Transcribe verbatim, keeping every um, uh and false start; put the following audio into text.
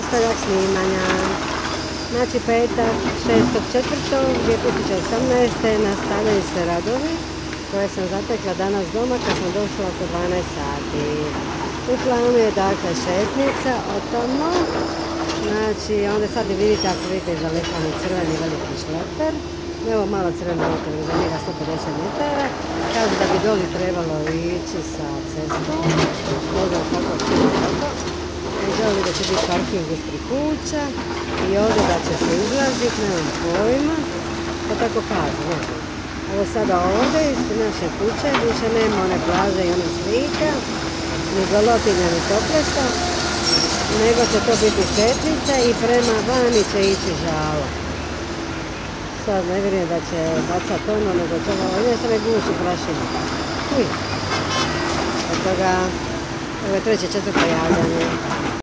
nastavak snimanja. Znači petak šestog četvrtog dvije tisuće osamnaeste. nastavljaju se radovi koje sam zatekla danas doma kad sam došla oko dvanaest sati. U planu je dakle šetnica od tamo. Znači onda sad vidite, ako vidite iza lekani crveni veliki šleper. Evo malo crveno auto, za njega sto pedeset metara. Kažu da bi doli trebalo ići sa cestom. Ne znam kako će biti tako. Želi da će biti parking ispred kuća i ovdje da će se izlaziti, nemam pojma. To tako kažu, ne znam. Evo sada ovdje ispred naše kuće više nema one plaže i one slika, ni Golotinja, ni Toplesa, nego će to biti šetnica i prema vani će ići Žala. Sad ne vjerujem da će bacati ono, nego će ovo, ovdje se ne guši prašina. Uj. Od toga, ovo je treće, četvrto javljanje.